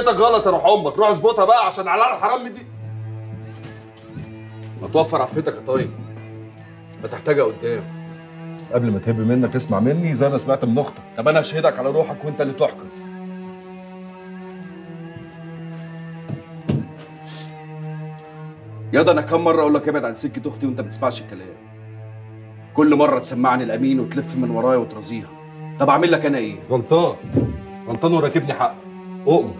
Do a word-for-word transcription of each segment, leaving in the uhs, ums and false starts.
غلط يا روح امك، روح اظبطها بقى عشان على الحرام دي. ما توفر عفتك يا طيب، ما تحتاجها قدام. قبل ما تهب منك اسمع مني زي ما سمعت من اختك. طب انا اشهدك على روحك وانت اللي تحكم. ياض انا كم مره اقول لك ابعد عن سكه اختي وانت ما بتسمعش الكلام. كل مره تسمعني الامين وتلف من ورايا وترازيها. طب اعمل لك انا ايه؟ غلطان غلطان وراكبني حق. اؤمر.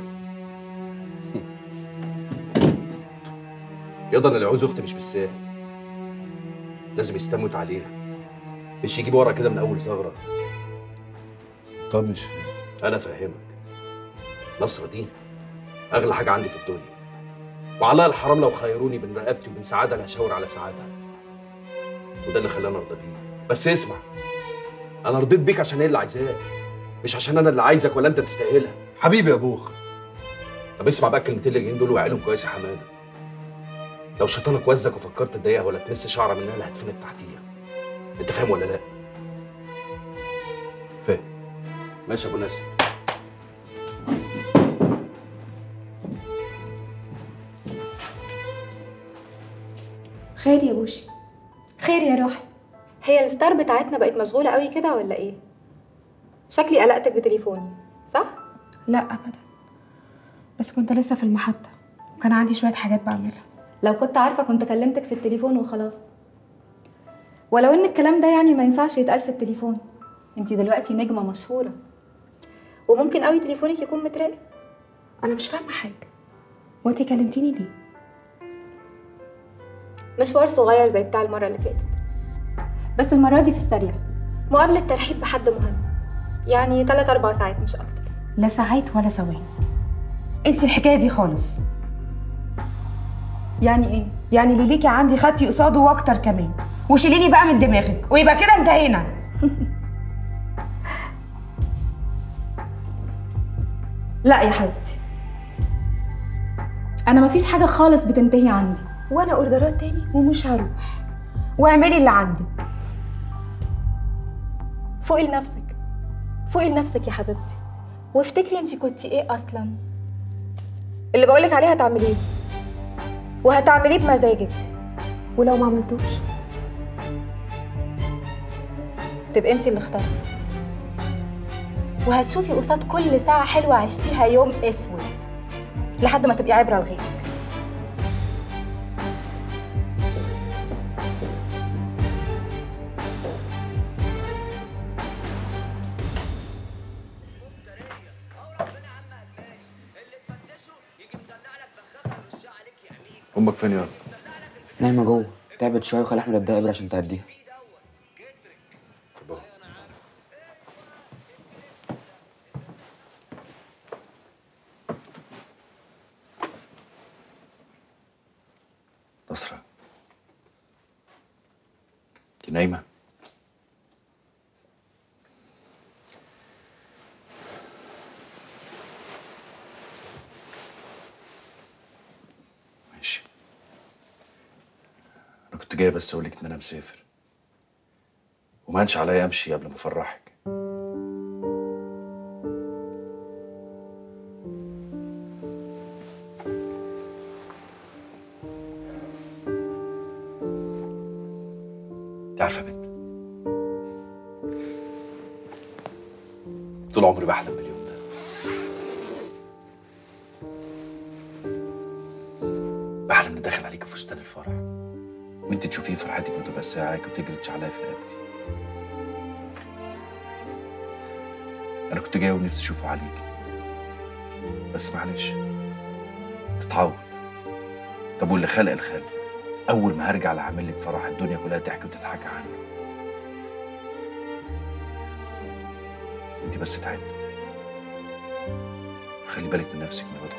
ياض انا اللي عاوز اختي مش بالسهل، لازم يستموت عليها، مش يجيب ورا كده من اول ثغره. طب مش فاهم. انا فاهمك. نصرة دي اغلى حاجه عندي في الدنيا، وعلى الحرام لو خيروني بين رقبتي وبين سعاده لا هشاور على سعادها، وده اللي خلاني ارضى بيه. بس اسمع، انا رضيت بيك عشان هي اللي عايزاك، مش عشان انا اللي عايزك ولا انت تستاهلها. حبيبي يا ابوخ. طب اسمع بقى الكلمتين اللي جايين دول وعقلهم كويس يا حماده. لو شيطانك وزك وفكرت تضايقها ولا تمس شعره منها اللي هتفنك تحتيها. انت فاهم ولا لا؟ فاهم. ماشي يا ابو ناسم. خير يا بوشي. خير يا روحي. هي الستار بتاعتنا بقت مشغولة قوي كده ولا ايه؟ شكلي قلقتك بتليفوني، صح؟ لا ابدا، بس كنت لسه في المحطة وكان عندي شوية حاجات بعملها. لو كنت عارفة كنت كلمتك في التليفون وخلاص. ولو ان الكلام ده يعني ما ينفعش يتقال في التليفون. انتي دلوقتي نجمة مشهورة، وممكن قوي تليفونك يكون متراقب. انا مش فاهمة حاجة، وانتي كلمتيني ليه؟ مشوار صغير زي بتاع المرة اللي فاتت، بس المرة دي في السريع. مقابلة ترحيب بحد مهم، يعني تلات أربع ساعات مش أكتر. لا ساعات ولا ثواني. انتي الحكاية دي خالص. يعني ايه؟ يعني اللي ليكي عندي خدتي قصاده واكتر كمان، وشيليني بقى من دماغك ويبقى كده انتهينا. لا يا حبيبتي، أنا مفيش حاجة خالص بتنتهي عندي. وانا اوردرات تاني ومش هروح. واعملي اللي عندك. فوقي لنفسك، فوقي لنفسك يا حبيبتي، وافتكري انتي كنتي ايه اصلا. اللي بقولك عليه هتعمليه، وهتعمليه بمزاجك. ولو ما عملتوش تبقى انتي اللي اخترتي، وهتشوفي قصاد كل ساعة حلوة عشتيها يوم اسود لحد ما تبقي عبرة لغيرك. امك فين يا؟ نايمة جوه، تعبت شوية وخلي أحمد اديها إبرة عشان تهديها. نصرة، انت نايمة؟ ماشي. أنا كنت جاي بس أقولك إن أنا مسافر، وما هنش عليا أمشي قبل ما أفرحك. أنت عارفة يا بنت، طول عمري بحلم باليوم ده. بحلم إني داخل عليك في فستان الفرح، وأنت تشوفيه فرحتك وتبقى ساعاك وتجري تشعلها في رقبتي. أنا كنت جاي ونفسي أشوفه عليك، بس معلش تتعوض. طب واللي خلق الخلق، أول ما هرجع لعامل لك فرح الدنيا كلها تحكي وتضحك عنه. أنت بس تعبي، خلي بالك من نفسك من الوضع.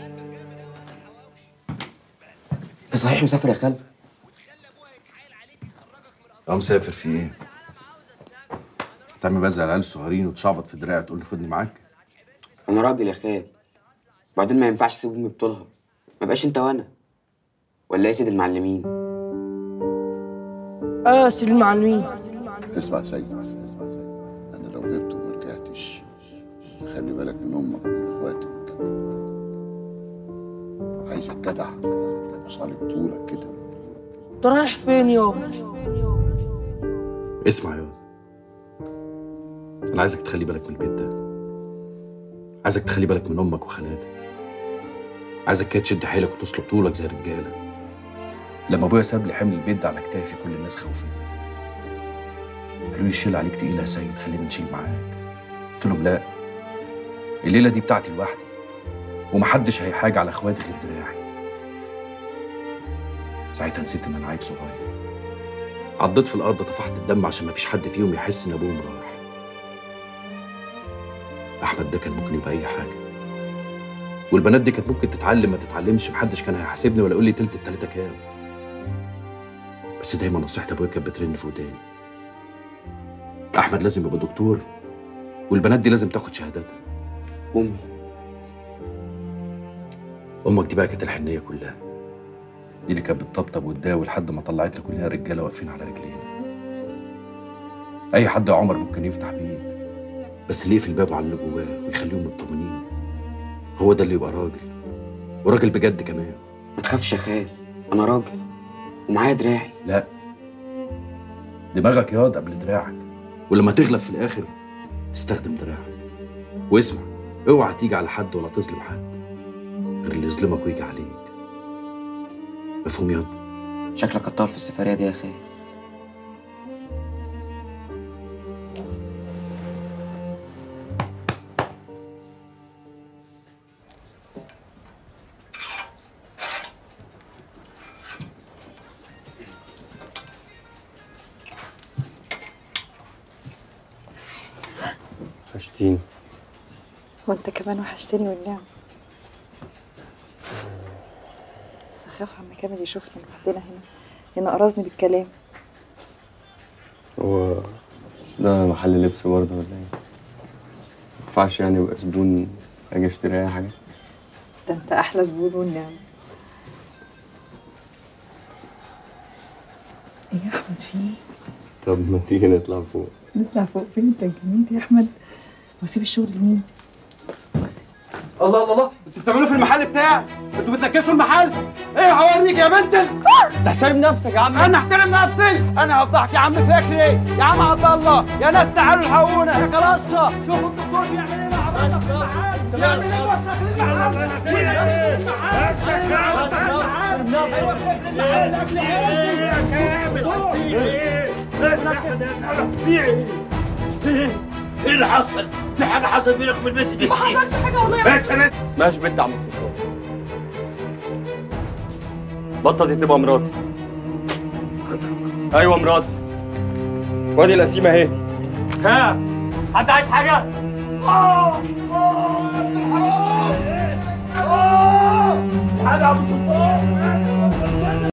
أنت صحيح مسافر يا خال؟ اه مسافر في ايه؟ هتعمل بزع العيال الصغيرين وتشعبط في دراعي تقول لي خدني معاك؟ انا راجل يا خال، بعدين ما ينفعش اسيب امي بطولها. ما بقاش انت وانا ولا يا سيد المعلمين. اه سيد المعلمين. اسمع يا سيد، انا لو غبت وما رجعتش خلي بالك من امك ومن اخواتك. عايزك جدع وصالب طولك كده. انت رايح فين يابا؟ اسمع يا انا عايزك تخلي بالك من البيت ده. عايزك تخلي بالك من امك وخالاتك. عايزك كده تشد حيلك وتصلب طولك زي الرجاله. لما ابويا ساب لي حمل البيت ده على كتافي كل الناس خوفتني. قالوا لي الشيل عليك تقيله يا سيد، خلينا نشيل معاك. قلت لهم لا، الليله دي بتاعتي لوحدي ومحدش هيحاج على اخواتي غير دراعي. ساعتها نسيت ان انا عيل صغير. عضيت في الارض طفحت الدم عشان مفيش حد فيهم يحس ان ابوهم راح. احمد ده كان ممكن يبقى اي حاجه، والبنات دي كانت ممكن تتعلم ما تتعلمش، محدش كان هيحاسبني ولا يقول لي تلت التلاته كام. بس دايما نصيحه ابويا كانت بترن في وداني. احمد لازم يبقى دكتور، والبنات دي لازم تاخد شهاداتها. امي امك دي بقى كانت الحنيه كلها. دي اللي كانت بتطبطب وتداوي لحد ما طلعتنا كلنا رجاله واقفين على رجلينا. اي حد يا عمر ممكن يفتح بيت، بس اللي يقفل بابه على اللي جواه ويخليهم مطمنين هو ده اللي يبقى راجل، وراجل بجد كمان. ما تخافش يا خال، انا راجل ومعايا دراعي. لا، دماغك ياض قبل دراعك، ولما تغلب في الاخر تستخدم دراعك. واسمع، اوعى تيجي على حد ولا تظلم حد غير اللي يظلمك ويجي عليك. مفهوم ياض؟ شكلك هتطول في السفريه دي يا خال. وحشتيني. وانت كمان وحشتني والنعم. بس اخاف عم كامل يشوفنا لوحدنا هنا، ينقرصني بالكلام. هو ده محل لبس برضه ولا ايه؟ مينفعش يعني ابقى زبون اجي اشتري اي حاجه؟ ده انت احلى زبون والنعم. ايه يا احمد في ايه؟ طب ما تيجي نطلع فوق. نطلع فوق فين؟ انت اتجننت يا احمد. واسيب الشغل لمين؟ واسيب. الله الله الله، انتوا بتعملوا في المحل بتاعي؟ انتوا بتنكسوا المحل؟ ايه هوريك يا بنت ال... تحترم نفسك يا عم. انا احترم نفسي؟ انا هفضحك يا عم فكري، يا عم عبد الله، يا ناس تعالوا الحقونا، يا كلاشة، شوفوا الدكتور بيعمل ايه مع بعض في المحل، بيعمل ايه وسخ لي المحل، وسخ لي المحل، اكل عيشي. ايه اللي حصل؟ في حاجة حصلت بينك وبين البنت دي؟ ما حصلش حاجة والله. بس يا بنت اسمهاش بنت عم سلطان. بطة دي تبقى مراتي. ايوه مراتي. وادي القسيمة اهي. ها؟ حد عايز حاجة؟ اه اه يا ابن الحرام! اه! حاجة يا عم سلطان!